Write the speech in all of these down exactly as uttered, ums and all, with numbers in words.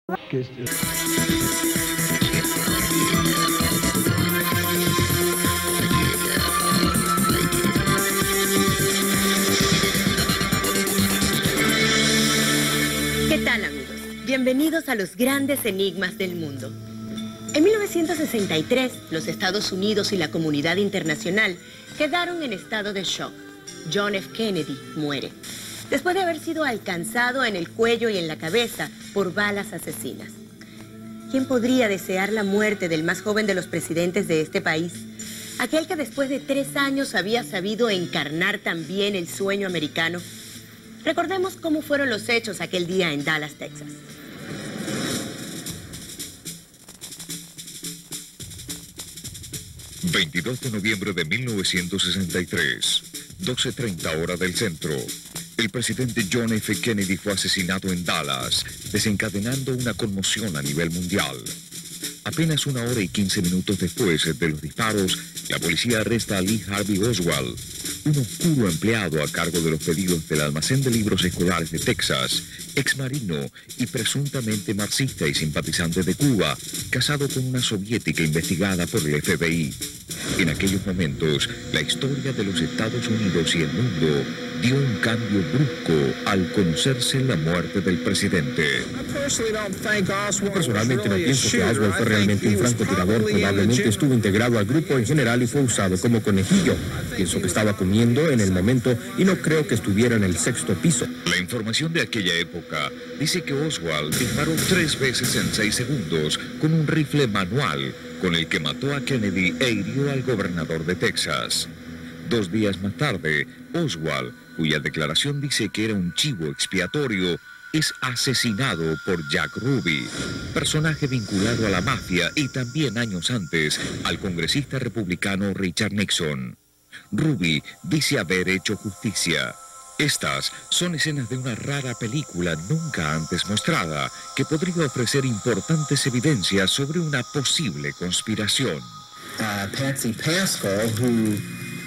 ¿Qué tal, amigos? Bienvenidos a los grandes enigmas del mundo. En mil novecientos sesenta y tres, los Estados Unidos y la comunidad internacional quedaron en estado de shock. John F. Kennedy muere, después de haber sido alcanzado en el cuello y en la cabeza por balas asesinas. ¿Quién podría desear la muerte del más joven de los presidentes de este país? Aquel que después de tres años había sabido encarnar también el sueño americano. Recordemos cómo fueron los hechos aquel día en Dallas, Texas. veintidós de noviembre de mil novecientos sesenta y tres, doce treinta hora del centro. El presidente John F. Kennedy fue asesinado en Dallas, desencadenando una conmoción a nivel mundial. Apenas una hora y quince minutos después de los disparos, la policía arresta a Lee Harvey Oswald, un oscuro empleado a cargo de los pedidos del almacén de libros escolares de Texas, exmarino y presuntamente marxista y simpatizante de Cuba, casado con una soviética investigada por el F B I. En aquellos momentos, la historia de los Estados Unidos y el mundo dio un cambio brusco al conocerse la muerte del presidente. Yo personalmente no pienso que Oswald fue realmente un francotirador. Probablemente estuvo integrado al grupo en general y fue usado como conejillo. Pienso que estaba comiendo en el momento y no creo que estuviera en el sexto piso. La información de aquella época dice que Oswald disparó tres veces en seis segundos con un rifle manual con el que mató a Kennedy e hirió al gobernador de Texas. Dos días más tarde, Oswald, cuya declaración dice que era un chivo expiatorio, es asesinado por Jack Ruby, personaje vinculado a la mafia y también años antes al congresista republicano Richard Nixon. Ruby dice haber hecho justicia. Estas son escenas de una rara película nunca antes mostrada que podría ofrecer importantes evidencias sobre una posible conspiración. Uh, Patsy Pascal, who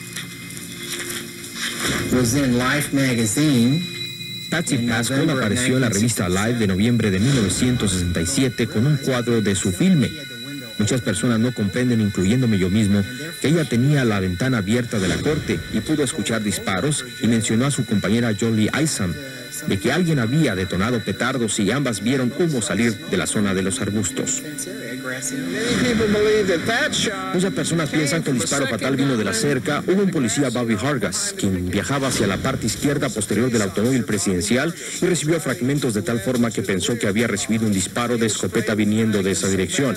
was in Life magazine. Patsy Pascal apareció en la revista Life de noviembre de mil novecientos sesenta y siete con un cuadro de su filme. Muchas personas no comprenden, incluyéndome yo mismo, que ella tenía la ventana abierta de la corte y pudo escuchar disparos y mencionó a su compañera Jolie Isom de que alguien había detonado petardos y ambas vieron humo salir de la zona de los arbustos. Muchas personas piensan que el disparo fatal vino de la cerca. Hubo un policía, Bobby Hargas, quien viajaba hacia la parte izquierda posterior del automóvil presidencial y recibió fragmentos de tal forma que pensó que había recibido un disparo de escopeta viniendo de esa dirección.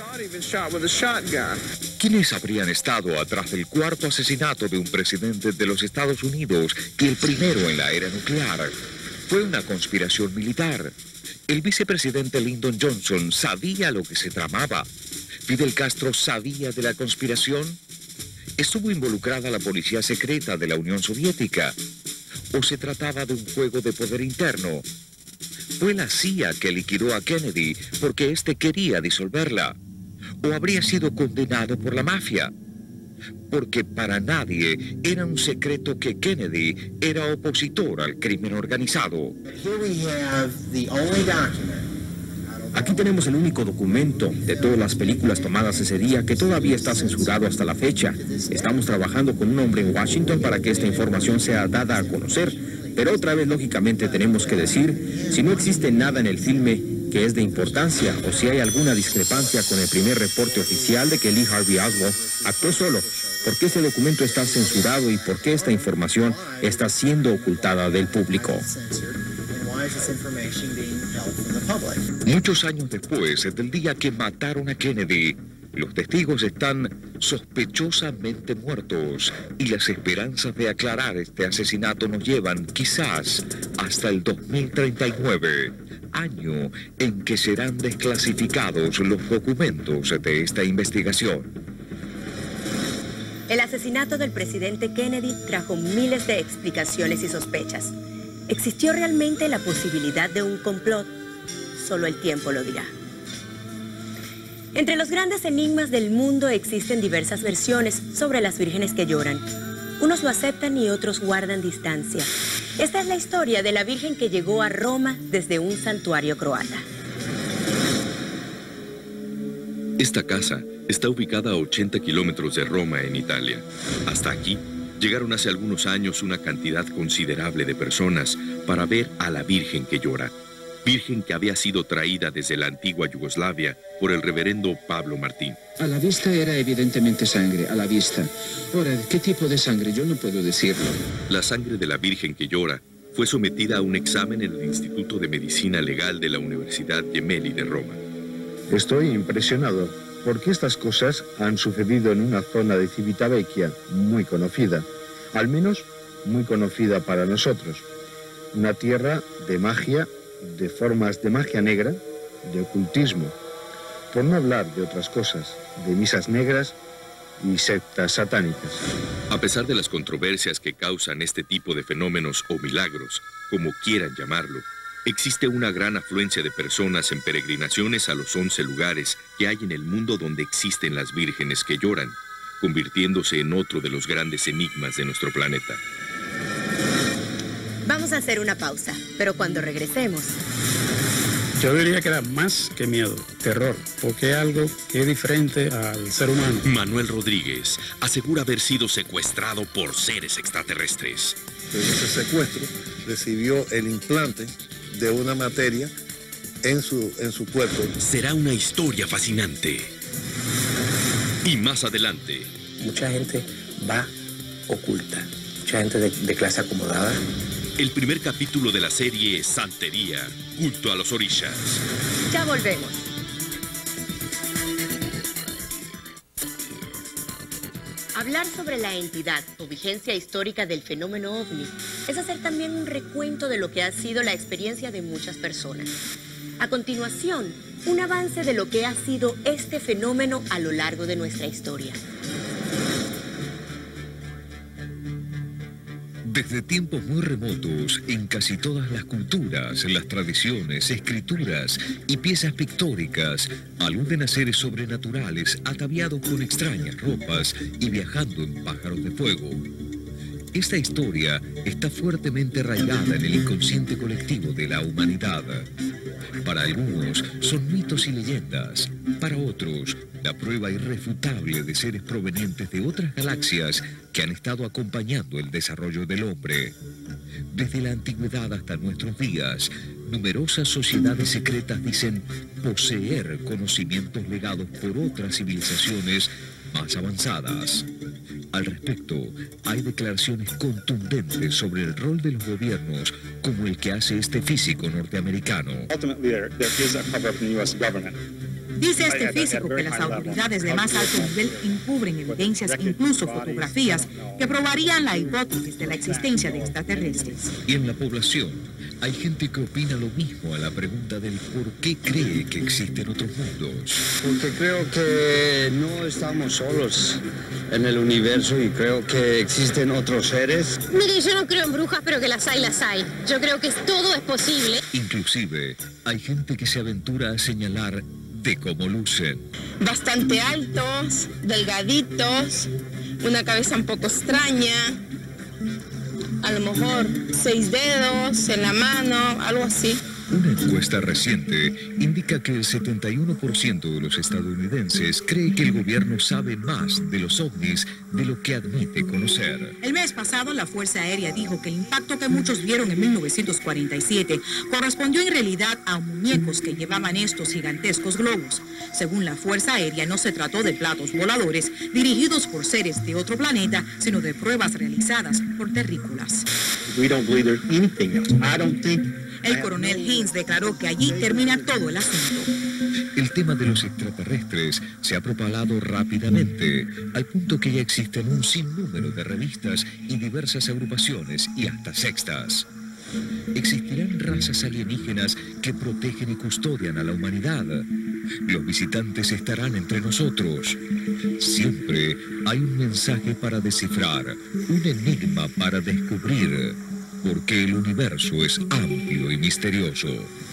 ¿Quiénes habrían estado atrás del cuarto asesinato de un presidente de los Estados Unidos y el primero en la era nuclear? Fue una conspiración militar. El vicepresidente Lyndon Johnson sabía lo que se tramaba. Fidel Castro sabía de la conspiración. ¿Estuvo involucrada la policía secreta de la Unión Soviética? ¿O se trataba de un juego de poder interno? ¿Fue la C I A que liquidó a Kennedy porque éste quería disolverla? ¿O habría sido condenado por la mafia? Porque para nadie era un secreto que Kennedy era opositor al crimen organizado. Aquí tenemos el único documento de todas las películas tomadas ese día que todavía está censurado hasta la fecha. Estamos trabajando con un hombre en Washington para que esta información sea dada a conocer, pero otra vez lógicamente tenemos que decir, si no existe nada en el filme que es de importancia o si hay alguna discrepancia con el primer reporte oficial de que Lee Harvey Oswald actuó solo, ¿por qué este documento está censurado y por qué esta información está siendo ocultada del público? Muchos años después del día que mataron a Kennedy, los testigos están sospechosamente muertos y las esperanzas de aclarar este asesinato nos llevan quizás hasta el dos mil treinta y nueve, año en que serán desclasificados los documentos de esta investigación. El asesinato del presidente Kennedy trajo miles de explicaciones y sospechas. ¿Existió realmente la posibilidad de un complot? Solo el tiempo lo dirá. Entre los grandes enigmas del mundo existen diversas versiones sobre las vírgenes que lloran. Unos lo aceptan y otros guardan distancia. Esta es la historia de la virgen que llegó a Roma desde un santuario croata. Esta casa está ubicada a ochenta kilómetros de Roma, en Italia. Hasta aquí llegaron hace algunos años una cantidad considerable de personas para ver a la Virgen que llora. Virgen que había sido traída desde la antigua Yugoslavia por el reverendo Pablo Martín. A la vista era evidentemente sangre, a la vista. Ahora, ¿qué tipo de sangre? Yo no puedo decirlo. La sangre de la Virgen que llora fue sometida a un examen en el Instituto de Medicina Legal de la Universidad Gemelli de Roma. Estoy impresionado porque estas cosas han sucedido en una zona de Civitavecchia muy conocida, al menos muy conocida para nosotros. Una tierra de magia, de formas de magia negra, de ocultismo, por no hablar de otras cosas, de misas negras y sectas satánicas. A pesar de las controversias que causan este tipo de fenómenos o milagros, como quieran llamarlo, existe una gran afluencia de personas en peregrinaciones a los once lugares que hay en el mundo donde existen las vírgenes que lloran, convirtiéndose en otro de los grandes enigmas de nuestro planeta. Vamos a hacer una pausa, pero cuando regresemos... Yo diría que era más que miedo, terror, porque es algo que es diferente al ser humano. Manuel Rodríguez asegura haber sido secuestrado por seres extraterrestres. En ese secuestro recibió el implante de una materia en su, en su cuerpo. Será una historia fascinante. Y más adelante... Mucha gente va oculta, mucha gente de, de clase acomodada. El primer capítulo de la serie Santería, culto a los orishas. Ya volvemos. Hablar sobre la entidad o vigencia histórica del fenómeno ovni es hacer también un recuento de lo que ha sido la experiencia de muchas personas. A continuación, un avance de lo que ha sido este fenómeno a lo largo de nuestra historia. Desde tiempos muy remotos, en casi todas las culturas, las tradiciones, escrituras y piezas pictóricas aluden a seres sobrenaturales ataviados con extrañas ropas y viajando en pájaros de fuego. Esta historia está fuertemente arraigada en el inconsciente colectivo de la humanidad. Para algunos son mitos y leyendas, para otros la prueba irrefutable de seres provenientes de otras galaxias que han estado acompañando el desarrollo del hombre. Desde la antigüedad hasta nuestros días, numerosas sociedades secretas dicen poseer conocimientos legados por otras civilizaciones más avanzadas. Al respecto, hay declaraciones contundentes sobre el rol de los gobiernos, como el que hace este físico norteamericano. Dice este físico que las autoridades de más alto nivel encubren evidencias, incluso fotografías, que probarían la hipótesis de la existencia de extraterrestres. Y en la población hay gente que opina lo mismo a la pregunta del por qué cree que existen otros mundos. Porque creo que no estamos solos en el universo y creo que existen otros seres. Mire, yo no creo en brujas, pero que las hay, las hay. Yo creo que todo es posible. Inclusive, hay gente que se aventura a señalar de cómo lucen. Bastante altos, delgaditos, una cabeza un poco extraña, a lo mejor seis dedos en la mano, algo así. Una encuesta reciente indica que el setenta y uno por ciento de los estadounidenses cree que el gobierno sabe más de los ovnis de lo que admite conocer. El mes pasado, la Fuerza Aérea dijo que el impacto que muchos vieron en mil novecientos cuarenta y siete correspondió en realidad a muñecos que llevaban estos gigantescos globos. Según la Fuerza Aérea, no se trató de platos voladores dirigidos por seres de otro planeta, sino de pruebas realizadas por terrícolas. We don't believe there's anything else. I don't think... El coronel Haynes declaró que allí termina todo el asunto. El tema de los extraterrestres se ha propagado rápidamente, al punto que ya existen un sinnúmero de revistas y diversas agrupaciones y hasta sextas. Existirán razas alienígenas que protegen y custodian a la humanidad. Los visitantes estarán entre nosotros. Siempre hay un mensaje para descifrar, un enigma para descubrir, porque el universo es amplio y misterioso.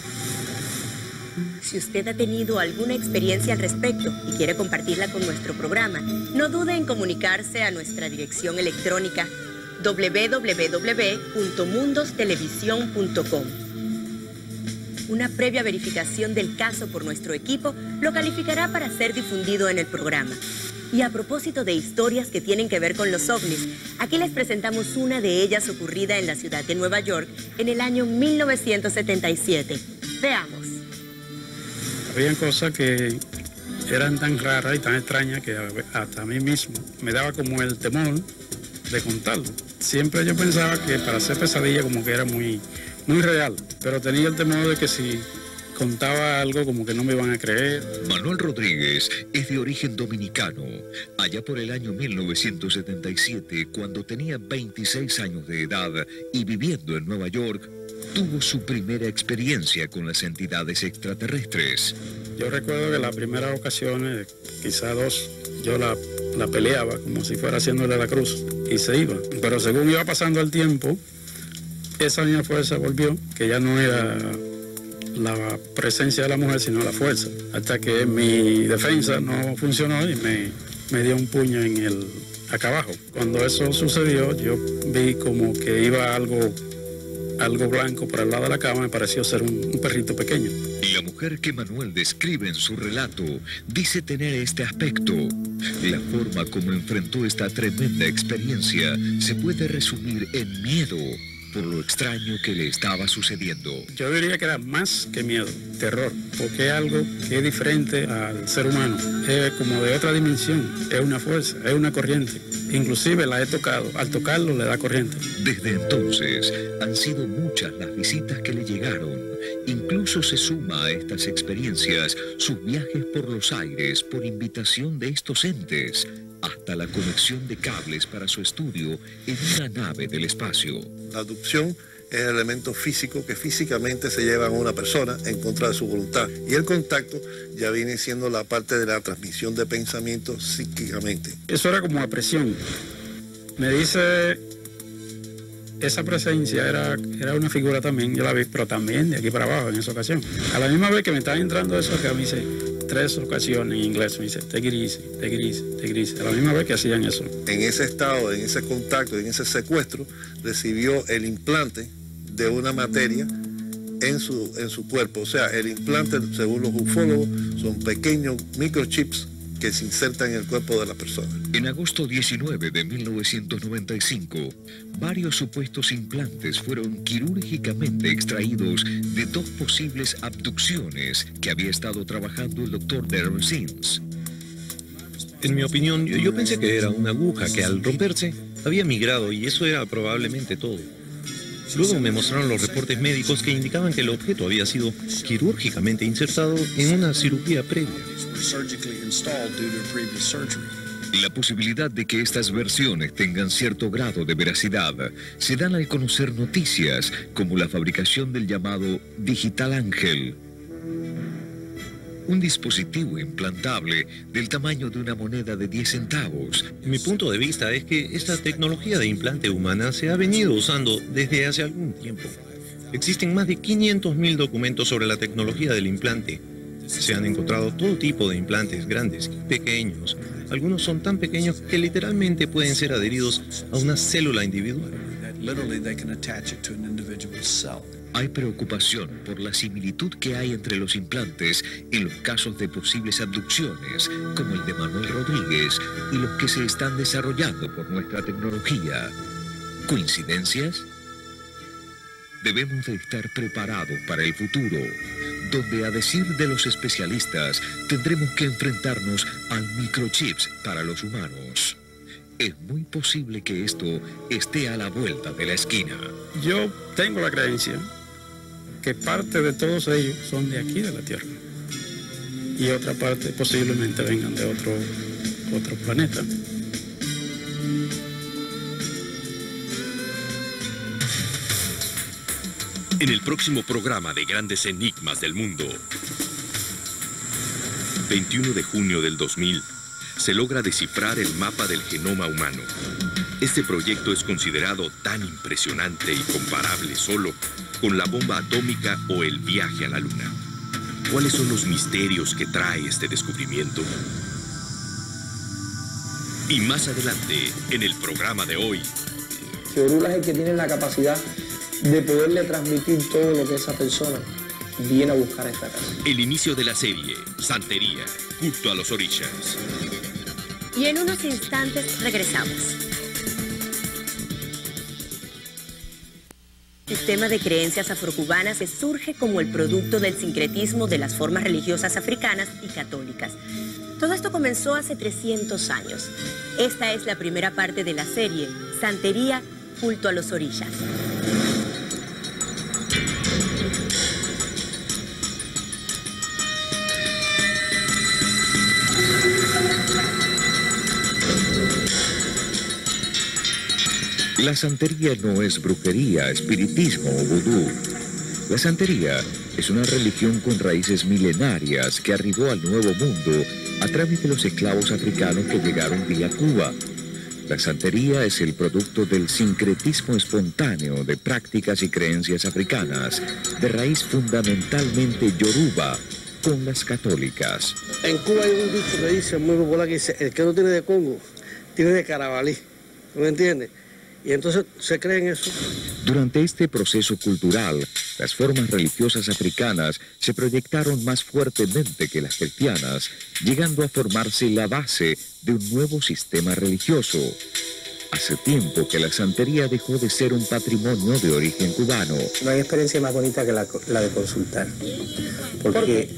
Si usted ha tenido alguna experiencia al respecto y quiere compartirla con nuestro programa, no dude en comunicarse a nuestra dirección electrónica doble u doble u doble u punto mundos televisión punto com. una previa verificación del caso por nuestro equipo lo calificará para ser difundido en el programa. Y a propósito de historias que tienen que ver con los ovnis, aquí les presentamos una de ellas ocurrida en la ciudad de Nueva York en el año mil novecientos setenta y siete. Veamos. Habían cosas que eran tan raras y tan extrañas que hasta a mí mismo me daba como el temor de contarlo. Siempre yo pensaba que para hacer pesadilla como que era muy, muy real, pero tenía el temor de que si contaba algo como que no me iban a creer. Manuel Rodríguez es de origen dominicano. Allá por el año mil novecientos setenta y siete, cuando tenía veintiséis años de edad y viviendo en Nueva York, tuvo su primera experiencia con las entidades extraterrestres. Yo recuerdo que las primeras ocasiones, quizá dos, yo la, la peleaba como si fuera haciéndole la cruz y se iba. Pero según iba pasando el tiempo, esa misma fuerza volvió, que ya no era la presencia de la mujer, sino la fuerza. Hasta que mi defensa no funcionó y me, me dio un puño en el, acá abajo. Cuando eso sucedió, yo vi como que iba algo... algo blanco por el lado de la cama, me pareció ser un, un perrito pequeño. La mujer que Manuel describe en su relato dice tener este aspecto. La forma como enfrentó esta tremenda experiencia se puede resumir en miedo por lo extraño que le estaba sucediendo. Yo diría que era más que miedo, terror, porque es algo que es diferente al ser humano. Es como de otra dimensión, es una fuerza, es una corriente. Inclusive la he tocado, al tocarlo le da corriente. Desde entonces han sido muchas las visitas que le llegaron. Incluso se suma a estas experiencias sus viajes por los aires por invitación de estos entes, hasta la conexión de cables para su estudio en una nave del espacio. La abducción es el elemento físico que físicamente se lleva a una persona en contra de su voluntad. Y el contacto ya viene siendo la parte de la transmisión de pensamientos psíquicamente. Eso era como la presión. Me dice, esa presencia era, era una figura también, yo la vi, pero también de aquí para abajo en esa ocasión. A la misma vez que me estaba entrando eso, que me dice tres ocasiones en inglés, me dice, take it easy, take it easy, take it easy. A la misma vez que hacían eso. En ese estado, en ese contacto, en ese secuestro, recibió el implante de una materia en su, en su cuerpo. O sea, el implante, según los ufólogos, son pequeños microchips que se insertan en el cuerpo de la persona. En agosto diecinueve de mil novecientos noventa y cinco, varios supuestos implantes fueron quirúrgicamente extraídos de dos posibles abducciones que había estado trabajando el doctor Darren Sims. En mi opinión, yo, yo pensé que era una aguja que al romperse había migrado y eso era probablemente todo. Luego me mostraron los reportes médicos que indicaban que el objeto había sido quirúrgicamente insertado en una cirugía previa. La posibilidad de que estas versiones tengan cierto grado de veracidad se dan al conocer noticias como la fabricación del llamado Digital Ángel, un dispositivo implantable del tamaño de una moneda de diez centavos. Mi punto de vista es que esta tecnología de implante humana se ha venido usando desde hace algún tiempo. Existen más de quinientos mil documentos sobre la tecnología del implante. Se han encontrado todo tipo de implantes grandes y pequeños. Algunos son tan pequeños que literalmente pueden ser adheridos a una célula individual. Hay preocupación por la similitud que hay entre los implantes en los casos de posibles abducciones, como el de Manuel Rodríguez, y los que se están desarrollando por nuestra tecnología. ¿Coincidencias? Debemos de estar preparados para el futuro, donde, a decir de los especialistas, tendremos que enfrentarnos al microchips para los humanos. Es muy posible que esto esté a la vuelta de la esquina. Yo tengo la creencia que parte de todos ellos son de aquí de la Tierra y otra parte posiblemente vengan de otro, otro planeta. En el próximo programa de Grandes Enigmas del Mundo, veintiuno de junio del dos mil, se logra descifrar el mapa del genoma humano. Este proyecto es considerado tan impresionante y comparable solo con la bomba atómica o el viaje a la Luna. ¿Cuáles son los misterios que trae este descubrimiento? Y más adelante, en el programa de hoy, Orula es el que tiene la capacidad de poderle transmitir todo lo que esa persona viene a buscar esta casa. El inicio de la serie, Santería, culto a los orishas. Y en unos instantes regresamos. El sistema de creencias afrocubanas que surge como el producto del sincretismo de las formas religiosas africanas y católicas. Todo esto comenzó hace trescientos años. Esta es la primera parte de la serie, Santería, culto a los orishas. La santería no es brujería, espiritismo o vudú. La santería es una religión con raíces milenarias que arribó al Nuevo Mundo a través de los esclavos africanos que llegaron vía Cuba. La santería es el producto del sincretismo espontáneo de prácticas y creencias africanas, de raíz fundamentalmente yoruba, con las católicas. En Cuba hay un dicho que dice, muy popular, que dice, el que no tiene de Congo, tiene de Carabalí. ¿No me entiendes? Y entonces se cree en eso. Durante este proceso cultural, las formas religiosas africanas se proyectaron más fuertemente que las cristianas, llegando a formarse la base de un nuevo sistema religioso. Hace tiempo que la santería dejó de ser un patrimonio de origen cubano. No hay experiencia más bonita que la, la de consultar. Porque, ¿Por qué?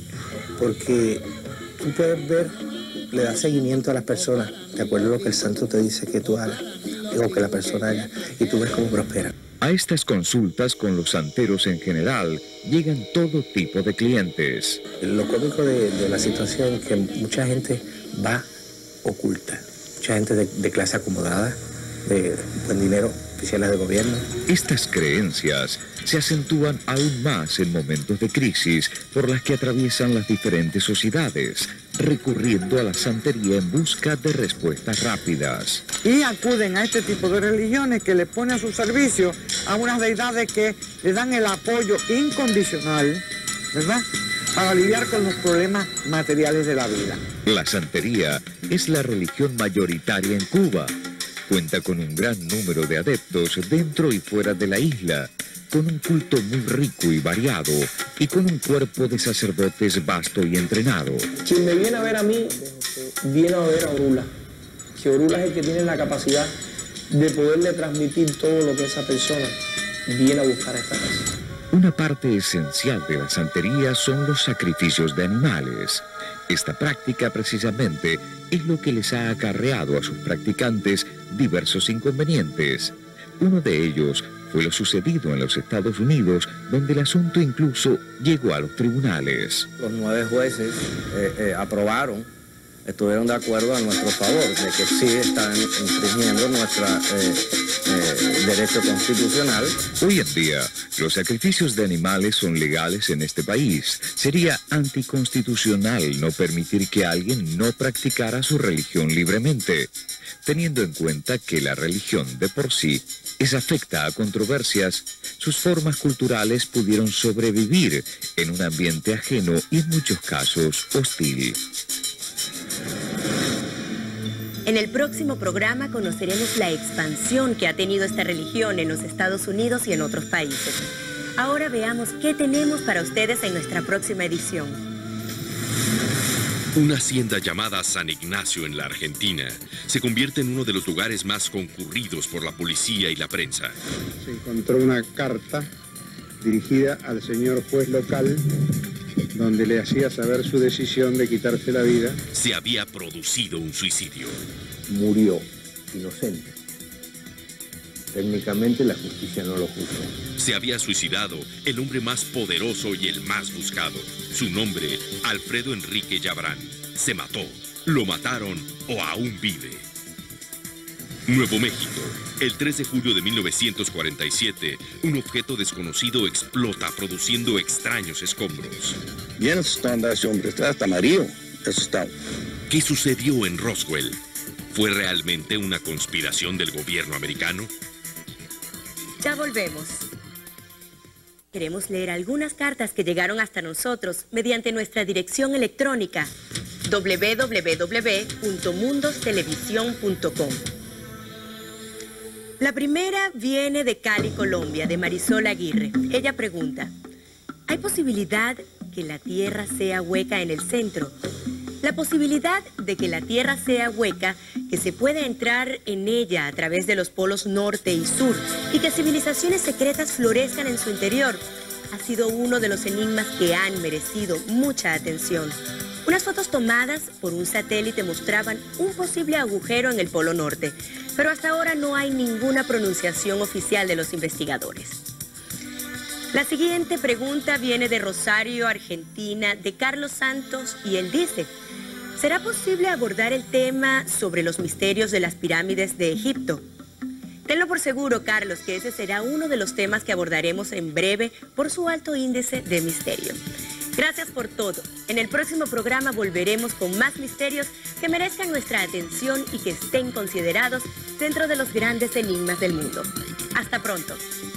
Porque tú puedes ver, le das seguimiento a las personas, de acuerdo a lo que el santo te dice que tú hagas, o que la persona haga, y tú ves cómo prospera. A estas consultas con los santeros en general llegan todo tipo de clientes. Lo cómico de, de la situación es que mucha gente va oculta, mucha gente de, de clase acomodada, de buen dinero, oficiales de gobierno. Estas creencias se acentúan aún más en momentos de crisis por las que atraviesan las diferentes sociedades, recurriendo a la santería en busca de respuestas rápidas. Y acuden a este tipo de religiones que le ponen a su servicio a unas deidades que le dan el apoyo incondicional, ¿verdad?, para lidiar con los problemas materiales de la vida. La santería es la religión mayoritaria en Cuba. Cuenta con un gran número de adeptos dentro y fuera de la isla, con un culto muy rico y variado, y con un cuerpo de sacerdotes vasto y entrenado. Quien me viene a ver a mí, viene a ver a Orula, que Orula es el que tiene la capacidad de poderle transmitir todo lo que esa persona viene a buscar a esta casa. Una parte esencial de la santería son los sacrificios de animales. Esta práctica precisamente es lo que les ha acarreado a sus practicantes diversos inconvenientes. Uno de ellos fue lo sucedido en los Estados Unidos, donde el asunto incluso llegó a los tribunales. Los nueve jueces eh, eh, aprobaron, estuvieron de acuerdo a nuestro favor, de que sí están infringiendo nuestro eh, eh, derecho constitucional. Hoy en día, los sacrificios de animales son legales en este país. Sería anticonstitucional no permitir que alguien no practicara su religión libremente, teniendo en cuenta que la religión de por sí es afecta a controversias. Sus formas culturales pudieron sobrevivir en un ambiente ajeno y en muchos casos hostil. En el próximo programa conoceremos la expansión que ha tenido esta religión en los Estados Unidos y en otros países. Ahora veamos qué tenemos para ustedes en nuestra próxima edición. Una hacienda llamada San Ignacio en la Argentina se convierte en uno de los lugares más concurridos por la policía y la prensa. Se encontró una carta dirigida al señor juez local donde le hacía saber su decisión de quitarse la vida. Se había producido un suicidio. Murió inocente. Técnicamente la justicia no lo juzgó. Se había suicidado el hombre más poderoso y el más buscado. Su nombre, Alfredo Enrique Yabrán. Se mató, lo mataron o aún vive. Nuevo México. El tres de julio de mil novecientos cuarenta y siete, un objeto desconocido explota produciendo extraños escombros. Bien, ¿dónde anda ese hombre? Está hasta amarillo. Eso está. ¿Qué sucedió en Roswell? ¿Fue realmente una conspiración del gobierno americano? Ya volvemos. Queremos leer algunas cartas que llegaron hasta nosotros mediante nuestra dirección electrónica doble u doble u doble u punto mundos televisión punto com. La primera viene de Cali, Colombia, de Marisol Aguirre. Ella pregunta: Hay posibilidad que la Tierra sea hueca en el centro. La posibilidad de que la Tierra sea hueca, que se pueda entrar en ella a través de los polos norte y sur y que civilizaciones secretas florezcan en su interior, ha sido uno de los enigmas que han merecido mucha atención. Unas fotos tomadas por un satélite mostraban un posible agujero en el polo norte, pero hasta ahora no hay ninguna pronunciación oficial de los investigadores. La siguiente pregunta viene de Rosario, Argentina, de Carlos Santos, y él dice: ¿será posible abordar el tema sobre los misterios de las pirámides de Egipto? Tenlo por seguro, Carlos, que ese será uno de los temas que abordaremos en breve por su alto índice de misterio. Gracias por todo. En el próximo programa volveremos con más misterios que merezcan nuestra atención y que estén considerados dentro de los grandes enigmas del mundo. Hasta pronto.